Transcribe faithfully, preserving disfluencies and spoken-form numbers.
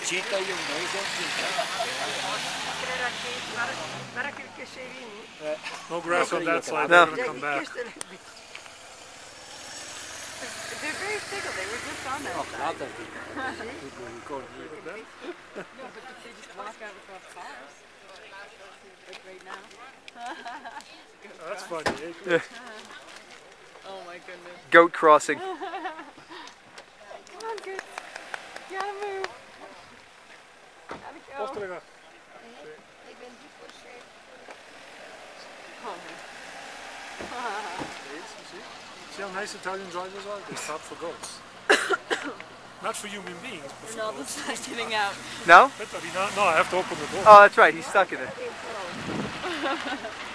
cheetah yung nose of No grass on that side, No. they're going to come back. They're very fickle, they were just on that Oh, side. later. No, but they just walk out without cars. Like right now. That's funny, eh? Yeah. Oh my goodness. Goat crossing. Come on, kids. You gotta move. Gotta go. Off to the go. See? See how nice Italian drivers are? They stop for goats. Not for human beings, but for Ronaldo's goats. not getting out. No? No, I have to open the door. Oh, that's right. He's stuck in it.